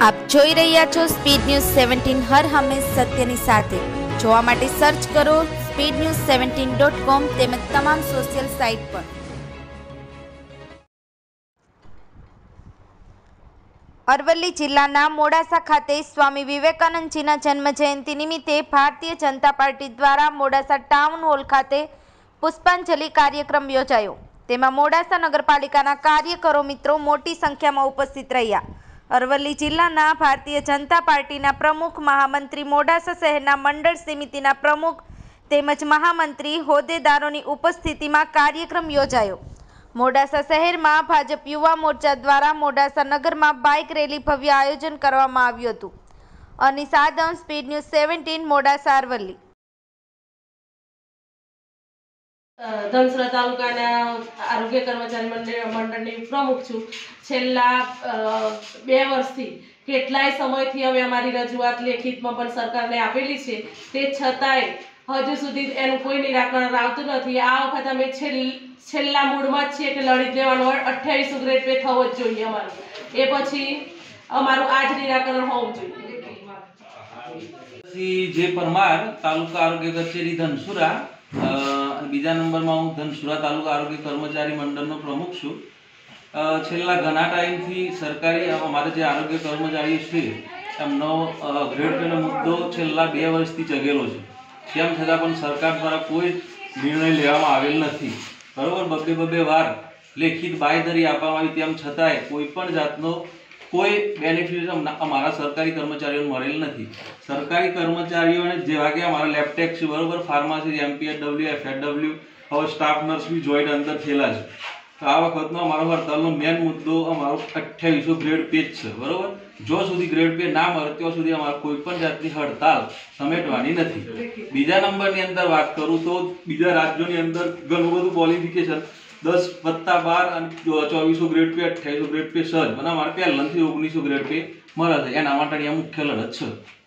આપ જોઈ રહ્યા છો સ્પીડ ન્યૂઝ 17 હર હંમેશ સત્યની સાથે। જોવા માટે સર્ચ કરો speednews17.com તેમજ તમામ સોશિયલ સાઇટ પર। અરવલ્લી જિલ્લાના મોડાસા ખાતે સ્વામી વિવેકાનંદજીના જન્મ જયંતિ નિમિત્તે ભારતીય જનતા પાર્ટી દ્વારા મોડાસા ટાઉન હોલ ખાતે પુષ્પાંજલિ કાર્યક્રમ યોજાયો। તેમાં મોડાસા નગરપાલિકાના કાર્યકરો મિત્રો મોટી સંખ્યામાં ઉપસ્થિત રહ્યા। અરવલ્લી જિલ્લાના ભારતીય જનતા પાર્ટીના પ્રમુખ, મહામંત્રી, મોડાસા શહેરના મંડળ સમિતિના પ્રમુખ તેમજ મહામંત્રી હોદ્દેદારોની ઉપસ્થિતિમાં કાર્યક્રમ યોજાયો। મોડાસા શહેરમાં ભાજપ યુવા મોરચા દ્વારા મોડાસા નગરમાં બાઇક રેલી ભવ્ય આયોજન કરવામાં આવ્યું હતું। Anis Adam, Speed News 17 Modasa Aravalli. ધનસુરા તાલુકાના આરોગ્ય કર્મચારી મંડળની પ્રમુખ છું। છેલ્લા 2 વર્ષથી કેટલાય સમયથી અમે અમારી રજૂઆત લેખિતમાં પણ સરકારને આપેલી છે, તે છતાંય હજુ સુધી એનું કોઈ નિરાકરણ આવતું નથી। આ વખત અમે છેલ્લા મૂડમાં જ છીએ કે લડી લેવાનો 2800 ગ્રેડ પે થવો જ જોઈએ અમારું, એ પછી અમારું આ જ નિરાકરણ હોવું જોઈએ। જે પરમાર, તાલુકા આરોગ્ય કચેરી ધનસુરા, બીજા નંબરમાં હું ધનસુરા તાલુકા આરોગ્ય કર્મચારી મંડળનો પ્રમુખ છું। છેલ્લા ઘણા ટાઈમથી સરકારી અમારે જે આરોગ્ય કર્મચારીઓ છે એમનો ગ્રેડ પેનો મુદ્દો છેલ્લા 2 વર્ષથી જગેલો છે। તેમ છતાં પણ સરકાર દ્વારા કોઈ નિર્ણય લેવામાં આવેલ નથી, બરાબર। બબે વાર લેખિત બાંયધરી આપવામાં આવી, તેમ છતાંય કોઈ પણ જાતનો કોઈ બેનિફિટ અમારા સરકારી કર્મચારીઓને મળેલ નથી। સરકારી કર્મચારીઓને જેવા કે અમારા લેબટેક છે, બરાબર, ફાર્માસી, MPHW, FHW, હવે સ્ટાફ નર્સ બી જોઈન્ટ અંદર થયેલા છે। તો આ વખતનો અમારો હડતાલનો મેન મુદ્દો અમારો 2800 ગ્રેડ પે જ છે, બરાબર। જો સુધી ગ્રેડ પે ના મળે ત્યાં સુધી અમારે કોઈ પણ જાતની હડતાલ સમેટવાની નથી। બીજા નંબરની અંદર વાત કરું તો બીજા રાજ્યોની અંદર ઘણું બધું ક્વોલિફિકેશન 10+12 અને 2400 ગ્રેડ પે, 2800 ગ્રેડ પે સહજ, અને અમારે પહેલાંથી 1900 ગ્રેડ પે મળે છે। એના માટે અહીંયા મુખ્ય લડત છે।